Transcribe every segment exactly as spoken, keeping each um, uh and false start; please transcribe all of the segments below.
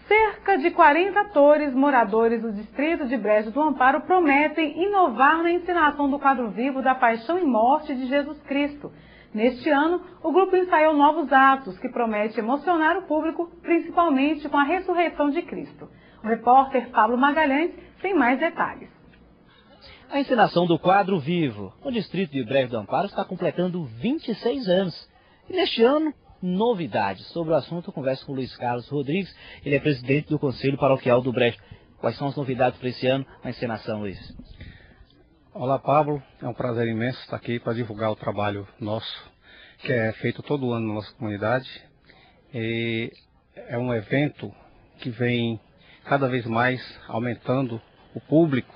Cerca de quarenta atores moradores do distrito de Brejo do Amparo prometem inovar na encenação do quadro vivo da Paixão e Morte de Jesus Cristo. Neste ano, o grupo ensaiou novos atos que prometem emocionar o público, principalmente com a ressurreição de Cristo. O repórter Pablo Magalhães tem mais detalhes. A encenação do quadro vivo no distrito de Brejo do Amparo está completando vinte e seis anos. E neste ano, novidades. Sobre o assunto, eu converso com o Luiz Carlos Rodrigues, ele é presidente do Conselho Paroquial do Brejo. Quais são as novidades para esse ano na encenação, Luiz? Olá, Pablo. É um prazer imenso estar aqui para divulgar o trabalho nosso, que é feito todo ano na nossa comunidade. E é um evento que vem cada vez mais aumentando o público.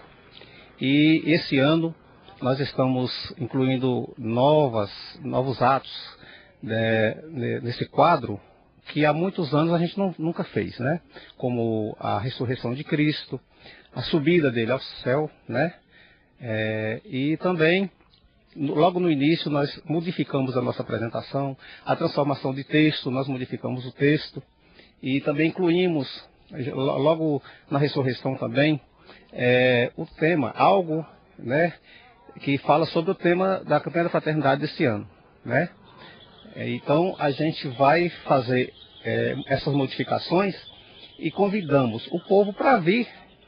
E esse ano nós estamos incluindo novas, novos atos né, nesse quadro que há muitos anos a gente não, nunca fez, né? Como a ressurreição de Cristo, a subida dele ao céu, né? É, e também, logo no início, nós modificamos a nossa apresentação, a transformação de texto, nós modificamos o texto e também incluímos, logo na ressurreição também, é, o tema, algo né, que fala sobre o tema da campanha da fraternidade desse ano, né? Então a gente vai fazer é, essas modificações e convidamos o povo para vir,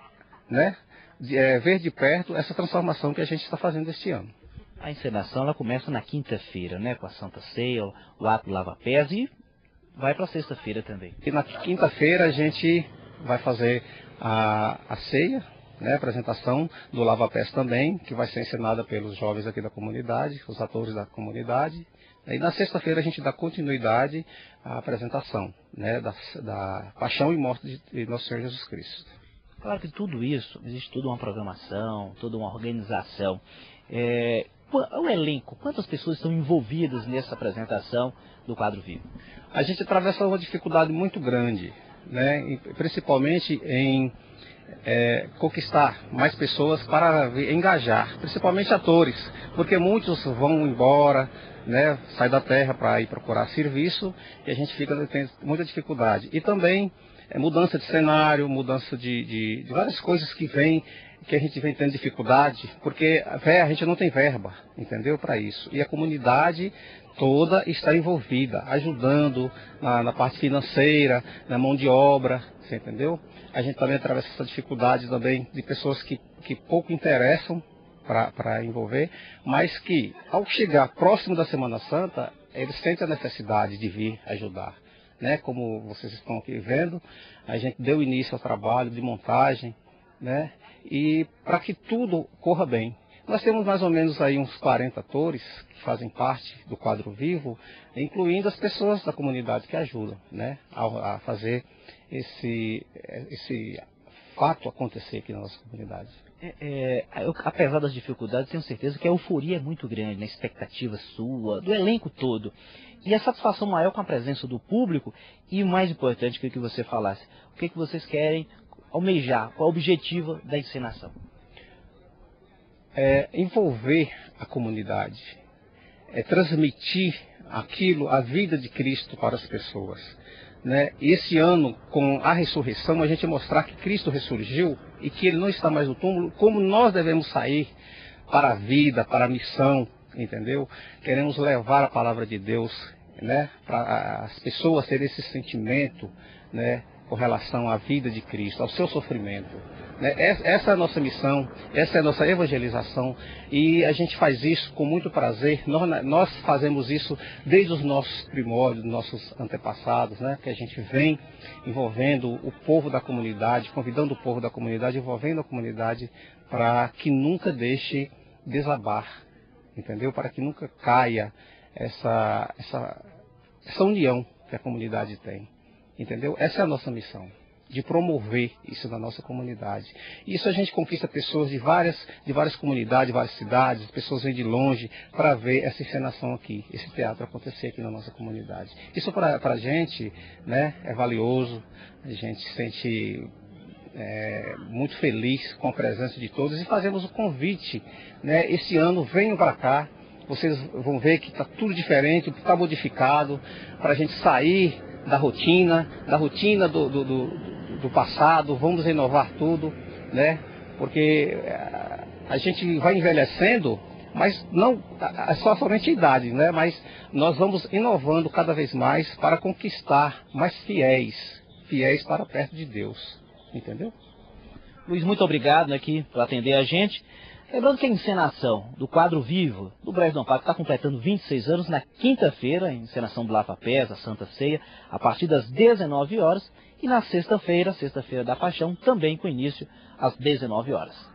né, de, é, ver de perto essa transformação que a gente está fazendo este ano. A encenação ela começa na quinta-feira, né, com a Santa Ceia, o ato lava-pés e vai para sexta-feira também. E na quinta-feira a gente vai fazer a, a ceia, né, a apresentação do lava-pés também, que vai ser encenada pelos jovens aqui da comunidade, os atores da comunidade. E na sexta-feira a gente dá continuidade à apresentação né, da, da Paixão e Morte de Nosso Senhor Jesus Cristo. Claro que tudo isso, existe toda uma programação, toda uma organização. É, o elenco, quantas pessoas estão envolvidas nessa apresentação do quadro vivo? A gente atravessa uma dificuldade muito grande, né, principalmente em é, conquistar mais pessoas para engajar, principalmente atores, porque muitos vão embora, né, sai da terra para ir procurar serviço e a gente fica tem muita dificuldade. E também é, mudança de cenário, mudança de, de, de várias coisas que vem, que a gente vem tendo dificuldade, porque a gente não tem verba, entendeu, para isso. E a comunidade toda está envolvida, ajudando na, na parte financeira, na mão de obra, você entendeu? A gente também atravessa essa dificuldade também de pessoas que, que pouco interessam para envolver, mas que ao chegar próximo da Semana Santa, eles sentem a necessidade de vir ajudar. Né? Como vocês estão aqui vendo, a gente deu início ao trabalho de montagem, né? E para que tudo corra bem. Nós temos mais ou menos aí uns quarenta atores que fazem parte do quadro vivo, incluindo as pessoas da comunidade que ajudam, né, a, a fazer esse, esse fato acontecer aqui na nossa comunidade. É, é, eu, apesar das dificuldades, tenho certeza que a euforia é muito grande, na expectativa sua, do elenco todo. E a satisfação maior com a presença do público e o mais importante que, que você falasse, o que, que vocês querem almejar, qual é o objetivo da encenação? É envolver a comunidade, é transmitir aquilo, a vida de Cristo para as pessoas. Né? Esse ano, com a ressurreição, a gente mostrar que Cristo ressurgiu e que Ele não está mais no túmulo, como nós devemos sair para a vida, para a missão, entendeu? Queremos levar a palavra de Deus, né, para as pessoas terem esse sentimento, né, com relação à vida de Cristo, ao seu sofrimento. Né? Essa é a nossa missão, essa é a nossa evangelização e a gente faz isso com muito prazer. Nós, nós fazemos isso desde os nossos primórdios, nossos antepassados, né? Que a gente vem envolvendo o povo da comunidade, convidando o povo da comunidade, envolvendo a comunidade para que nunca deixe desabar, entendeu? Para que nunca caia essa, essa, essa união que a comunidade tem. Entendeu? Essa é a nossa missão, de promover isso na nossa comunidade. Isso a gente conquista pessoas de várias, de várias comunidades, várias cidades, pessoas vêm de longe para ver essa encenação aqui, esse teatro acontecer aqui na nossa comunidade. Isso para a gente, né, é valioso, a gente se sente é, muito feliz com a presença de todos e fazemos o convite, né, esse ano venham para cá. Vocês vão ver que está tudo diferente, está modificado, para a gente sair da rotina, da rotina do, do, do, do passado, vamos inovar tudo, né? Porque a gente vai envelhecendo, mas não é só somente a idade, né? Mas nós vamos inovando cada vez mais para conquistar mais fiéis, fiéis para perto de Deus, entendeu? Luiz, muito obrigado aqui por atender a gente. Lembrando que a encenação do quadro vivo do Brejo do Amparo está completando vinte e seis anos na quinta-feira, a encenação do Lava Pés, a Santa Ceia, a partir das dezenove horas, e na sexta-feira, sexta-feira da Paixão, também com início às dezenove horas.